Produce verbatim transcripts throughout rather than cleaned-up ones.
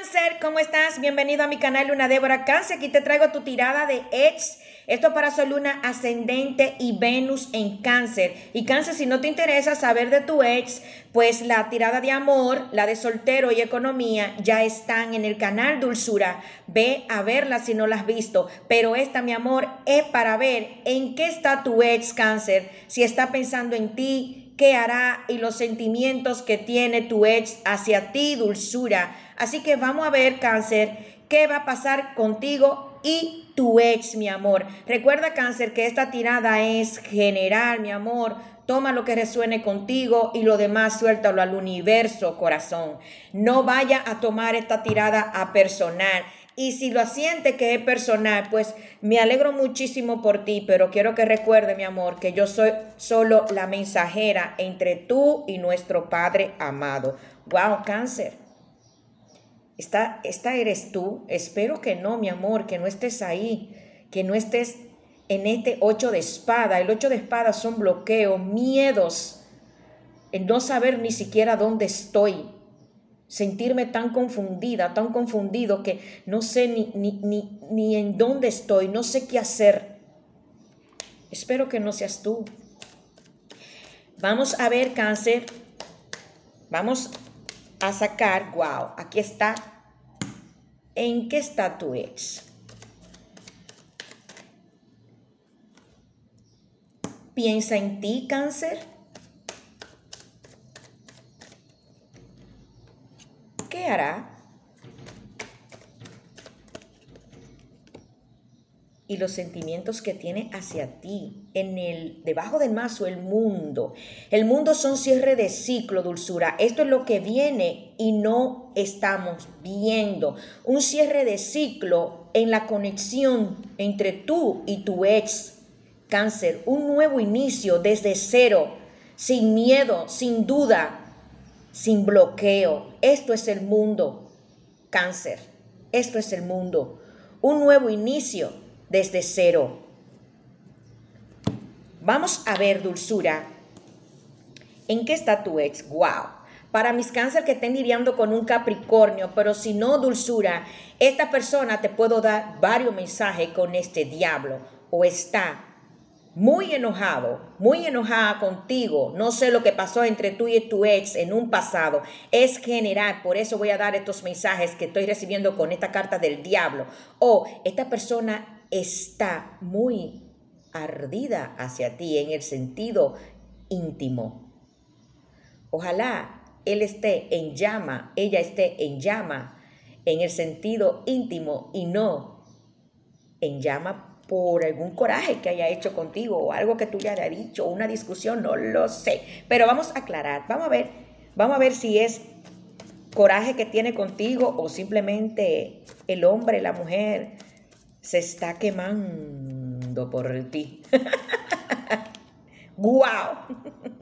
Cáncer, ¿cómo estás? Bienvenido a mi canal Luna Débora Cáncer. Aquí te traigo tu tirada de ex. Esto para su luna ascendente y Venus en Cáncer. Y Cáncer, si no te interesa saber de tu ex, pues la tirada de amor, la de soltero y economía ya están en el canal Dulzura. Ve a verlas si no las has visto. Pero esta, mi amor, es para ver en qué está tu ex, Cáncer. Si está pensando en ti, qué hará y los sentimientos que tiene tu ex hacia ti, Dulzura. Así que vamos a ver, Cáncer, qué va a pasar contigo y tu ex, mi amor. Recuerda, Cáncer, que esta tirada es general, mi amor. Toma lo que resuene contigo y lo demás suéltalo al universo, corazón. No vaya a tomar esta tirada a personal. Y si lo siente que es personal, pues me alegro muchísimo por ti, pero quiero que recuerde, mi amor, que yo soy solo la mensajera entre tú y nuestro Padre amado. Wow, Cáncer. Esta, esta eres tú. Espero que no, mi amor, que no estés ahí, que no estés en este ocho de espada. El ocho de espada son bloqueos, miedos, el no saber ni siquiera dónde estoy. Sentirme tan confundida, tan confundido que no sé ni, ni, ni, ni en dónde estoy, no sé qué hacer. Espero que no seas tú. Vamos a ver, Cáncer. Vamos a sacar, wow, aquí está. ¿En qué está tu ex? ¿Piensa en ti, Cáncer? ¿Qué hará? Y los sentimientos que tiene hacia ti, en el, debajo del mazo, el mundo. El mundo son cierre de ciclo, Dulzura. Esto es lo que viene y no estamos viendo. Un cierre de ciclo en la conexión entre tú y tu ex, Cáncer. Un nuevo inicio desde cero, sin miedo, sin duda, sin bloqueo. Esto es el mundo, Cáncer. Esto es el mundo. Un nuevo inicio desde cero. Vamos a ver, Dulzura, ¿en qué está tu ex? Wow. Para mis Cáncer que estén lidiando con un Capricornio, pero si no, Dulzura, esta persona te puedo dar varios mensajes con este diablo. O está muy enojado, muy enojada contigo. No sé lo que pasó entre tú y tu ex en un pasado. Es general, por eso voy a dar estos mensajes que estoy recibiendo con esta carta del diablo. O esta persona está muy ardida hacia ti en el sentido íntimo. Ojalá él esté en llama, ella esté en llama en el sentido íntimo y no en llama por algún coraje que haya hecho contigo o algo que tú ya le hayas dicho, una discusión, no lo sé. Pero vamos a aclarar, vamos a ver, vamos a ver si es coraje que tiene contigo o simplemente el hombre, la mujer se está quemando por ti. ¡Guau!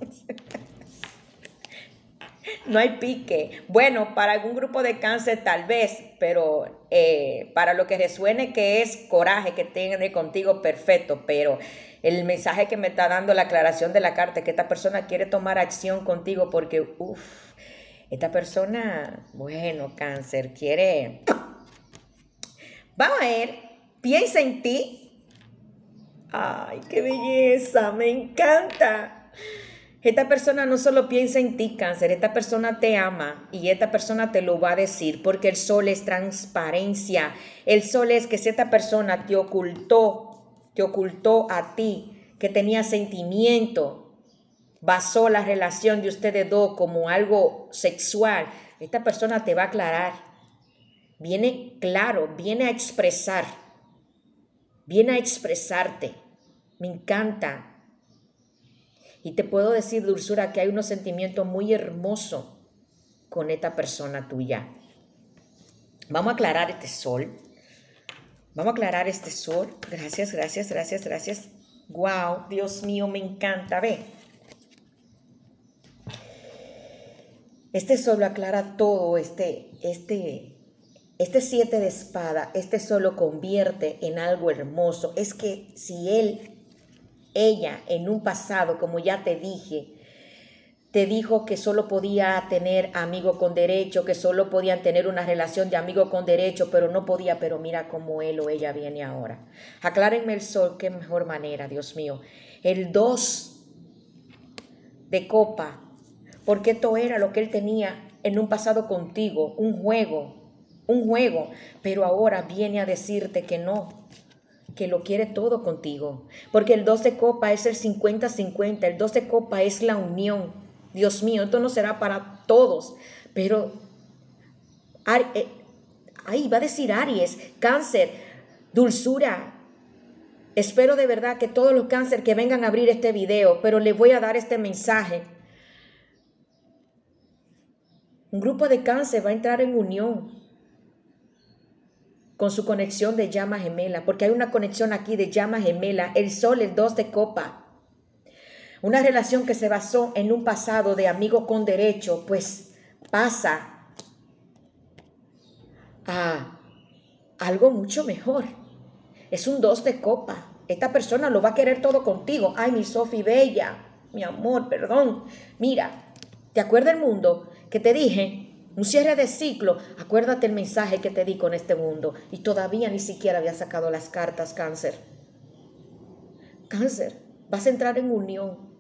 No hay pique. Bueno, para algún grupo de Cáncer tal vez, pero eh, para lo que resuene que es coraje que tiene contigo, perfecto. Pero el mensaje que me está dando la aclaración de la carta es que esta persona quiere tomar acción contigo porque, uff, esta persona, bueno, Cáncer, quiere... Vamos a ver, piensa en ti. Ay, qué belleza, me encanta. Esta persona no solo piensa en ti, Cáncer, esta persona te ama y esta persona te lo va a decir porque el sol es transparencia. El sol es que si esta persona te ocultó, te ocultó a ti, que tenía sentimiento, basó la relación de ustedes dos como algo sexual, esta persona te va a aclarar. Viene claro, viene a expresar, viene a expresarte. Me encanta. Y te puedo decir, Dulzura, que hay unos sentimientos muy hermosos con esta persona tuya. Vamos a aclarar este sol. Vamos a aclarar este sol. Gracias, gracias, gracias, gracias. Wow, Dios mío, me encanta. Ve. Este sol lo aclara todo, este, este... Este siete de espada, este sol lo convierte en algo hermoso. Es que si él, ella, en un pasado, como ya te dije, te dijo que solo podía tener amigo con derecho, que solo podían tener una relación de amigo con derecho, pero no podía, pero mira cómo él o ella viene ahora. Aclárenme el sol, qué mejor manera, Dios mío. El dos de copa, porque esto era lo que él tenía en un pasado contigo, un juego, un juego, pero ahora viene a decirte que no, que lo quiere todo contigo, porque el dos de copa es el cincuenta cincuenta, el dos de copa es la unión. Dios mío, esto no será para todos, pero ahí va a decir Aries, Cáncer, dulzura. Espero de verdad que todos los cáncer que vengan a abrir este video, pero les voy a dar este mensaje. Un grupo de cáncer va a entrar en unión con su conexión de llama gemela, porque hay una conexión aquí de llama gemela, el sol, el dos de copa. Una relación que se basó en un pasado de amigo con derecho, pues pasa a algo mucho mejor. Es un dos de copa. Esta persona lo va a querer todo contigo. Ay, mi Sofi bella, mi amor, perdón. Mira, ¿te acuerdas el mundo que te dije? Un cierre de ciclo. Acuérdate el mensaje que te di con este mundo. Y todavía ni siquiera había sacado las cartas, Cáncer. Cáncer, vas a entrar en unión.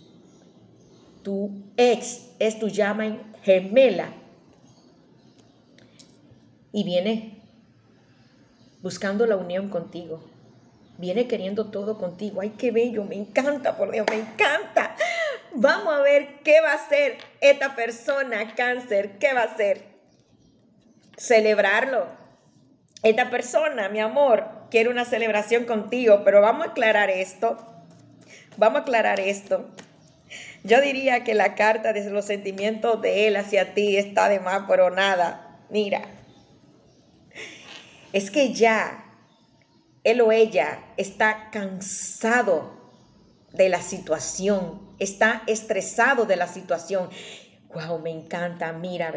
Tu ex es tu llama gemela y viene buscando la unión contigo. Viene queriendo todo contigo. Ay, qué bello, me encanta, por Dios, me encanta. Vamos a ver qué va a hacer esta persona, Cáncer. ¿Qué va a hacer? Celebrarlo. Esta persona, mi amor, quiere una celebración contigo, pero vamos a aclarar esto. Vamos a aclarar esto. Yo diría que la carta de los sentimientos de él hacia ti está de más, pero nada. Mira, es que ya él o ella está cansado de la situación, está estresado de la situación. Wow, me encanta, mira.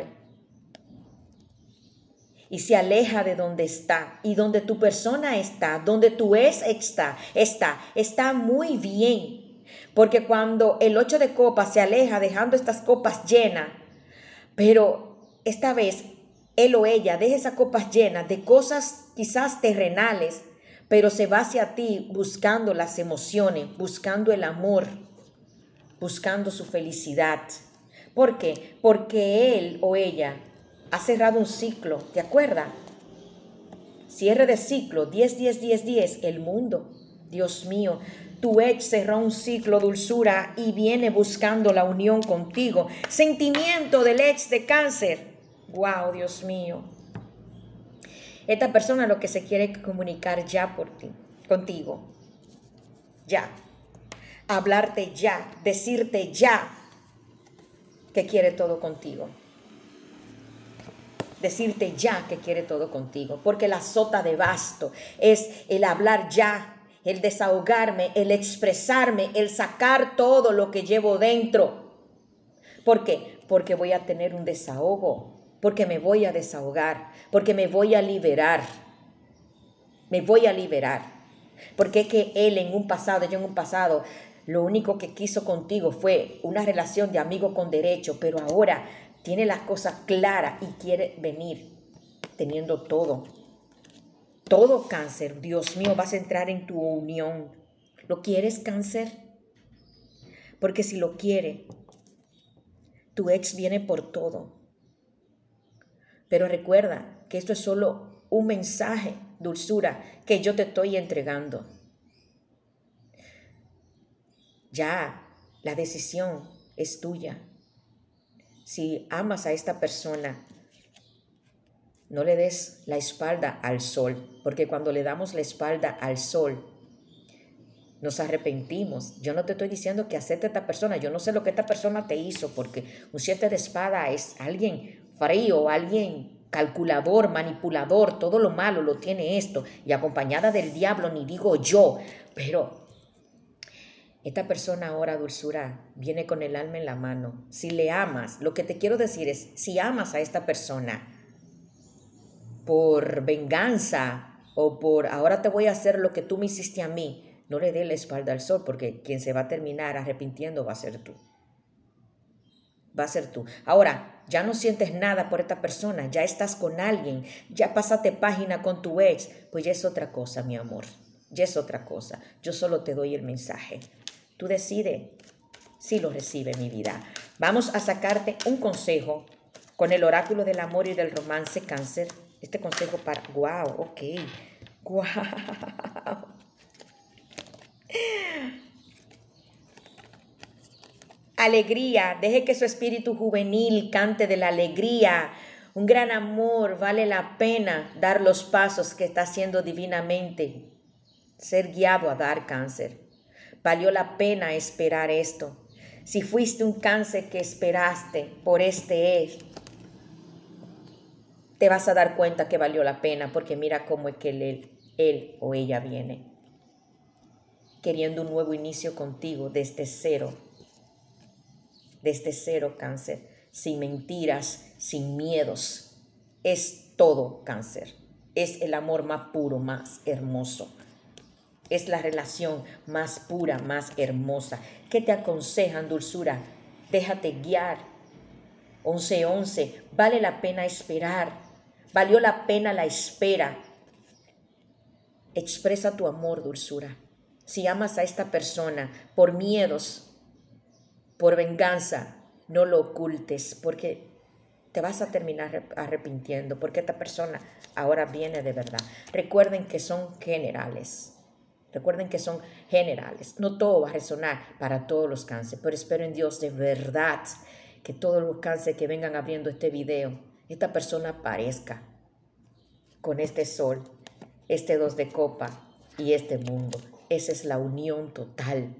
Y se aleja de donde está y donde tu persona está, donde tu ex está, está, está muy bien. Porque cuando el ocho de copas se aleja dejando estas copas llenas, pero esta vez él o ella deja esas copas llenas de cosas quizás terrenales, pero se va hacia ti buscando las emociones, buscando el amor, buscando su felicidad. ¿Por qué? Porque él o ella ha cerrado un ciclo, ¿te acuerdas? Cierre de ciclo, diez, diez, diez, diez, el mundo. Dios mío, tu ex cerró un ciclo, dulzura, y viene buscando la unión contigo. Sentimiento del ex de Cáncer. Wow, Dios mío. Esta persona lo que se quiere comunicar ya por ti, contigo. Ya. Hablarte ya, decirte ya que quiere todo contigo. Decirte ya que quiere todo contigo. Porque la sota de basto es el hablar ya, el desahogarme, el expresarme, el sacar todo lo que llevo dentro. ¿Por qué? Porque voy a tener un desahogo, porque me voy a desahogar, porque me voy a liberar. Me voy a liberar. Porque es que él en un pasado, yo en un pasado, lo único que quiso contigo fue una relación de amigo con derecho, pero ahora tiene las cosas claras y quiere venir teniendo todo. Todo, Cáncer. Dios mío, vas a entrar en tu unión. ¿Lo quieres, Cáncer? Porque si lo quiere, tu ex viene por todo. Pero recuerda que esto es solo un mensaje, dulzura, que yo te estoy entregando. Ya, la decisión es tuya. Si amas a esta persona, no le des la espalda al sol, porque cuando le damos la espalda al sol, nos arrepentimos. Yo no te estoy diciendo que acepte a esta persona, yo no sé lo que esta persona te hizo, porque un siete de espada es alguien frío, alguien calculador, manipulador, todo lo malo lo tiene esto, y acompañada del diablo, ni digo yo, pero esta persona ahora, dulzura, viene con el alma en la mano. Si le amas, lo que te quiero decir es, si amas a esta persona, por venganza o por ahora te voy a hacer lo que tú me hiciste a mí, no le dé la espalda al sol, porque quien se va a terminar arrepintiendo va a ser tú. va a ser tú. Ahora, ya no sientes nada por esta persona, ya estás con alguien, ya pasaste página con tu ex, pues ya es otra cosa, mi amor, ya es otra cosa. Yo solo te doy el mensaje. Tú decides si lo recibe, mi vida. Vamos a sacarte un consejo con el oráculo del amor y del romance, Cáncer. Este consejo para... ¡Wow! Ok. ¡Wow! Alegría. Deje que su espíritu juvenil cante de la alegría. Un gran amor. Vale la pena dar los pasos que está haciendo divinamente. Ser guiado a dar, Cáncer. Valió la pena esperar esto. Si fuiste un Cáncer que esperaste por este él, te vas a dar cuenta que valió la pena, porque mira cómo es que él, él o ella viene queriendo un nuevo inicio contigo desde cero, desde cero, Cáncer, sin mentiras, sin miedos. Es todo, Cáncer. Es el amor más puro, más hermoso. Es la relación más pura, más hermosa. ¿Qué te aconsejan, dulzura? Déjate guiar. once once, vale la pena esperar. Valió la pena la espera. Expresa tu amor, dulzura. Si amas a esta persona por miedos, por venganza, no lo ocultes, porque te vas a terminar arrepintiendo, porque esta persona ahora viene de verdad. Recuerden que son generales. Recuerden que son generales. No todo va a resonar para todos los cánceres, pero espero en Dios de verdad que todos los cánceres que vengan abriendo este video, esta persona aparezca con este sol, este dos de copa y este mundo. Esa es la unión total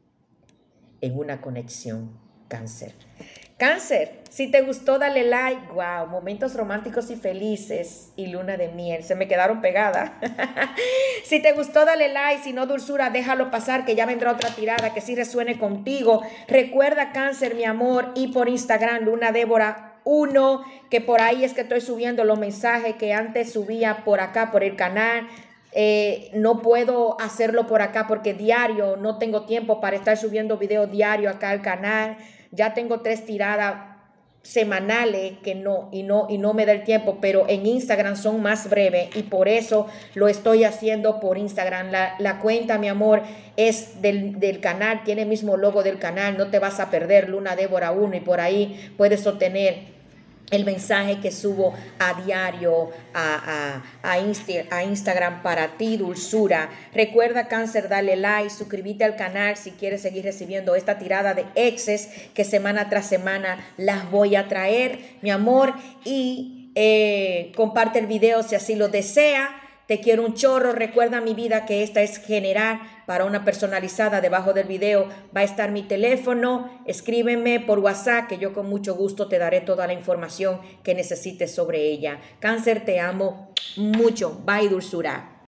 en una conexión, Cáncer. Cáncer, si te gustó, dale like. Wow, momentos románticos y felices y luna de miel. Se me quedaron pegadas. Si te gustó, dale like. Si no, dulzura, déjalo pasar, que ya vendrá otra tirada que sí resuene contigo. Recuerda, Cáncer, mi amor, y por Instagram, Luna Débora uno, que por ahí es que estoy subiendo los mensajes que antes subía por acá, por el canal. Eh, no puedo hacerlo por acá porque diario no tengo tiempo para estar subiendo videos diario acá al canal. Ya tengo tres tiradas semanales que no y no y no me da el tiempo, pero en Instagram son más breves y por eso lo estoy haciendo por Instagram. La, la cuenta, mi amor, es del, del canal, tiene el mismo logo del canal, no te vas a perder, Luna Débora uno, y por ahí puedes obtener el mensaje que subo a diario a, a, a, Insta, a Instagram para ti, dulzura. Recuerda, Cáncer, dale like, suscríbete al canal si quieres seguir recibiendo esta tirada de exes que semana tras semana las voy a traer, mi amor. Y eh, comparte el video si así lo desea. Te quiero un chorro. Recuerda, mi vida, que esta es general para una personalizada. Debajo del video va a estar mi teléfono. Escríbeme por WhatsApp, que yo con mucho gusto te daré toda la información que necesites sobre ella. Cáncer, te amo mucho. Bye, dulzura.